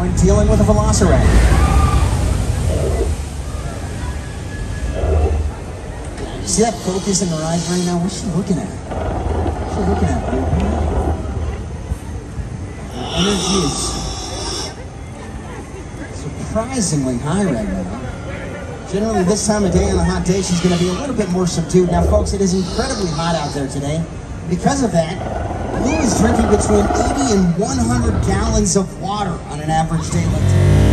when dealing with a Velociraptor. See that focus in her eyes right now? What's she looking at? What's she looking at? Energy is surprisingly high right now. Generally, this time of day on a hot day, she's going to be a little bit more subdued. Now, folks, it is incredibly hot out there today. Because of that, Blue is drinking between 80 and 100 gallons of water on an average day like today.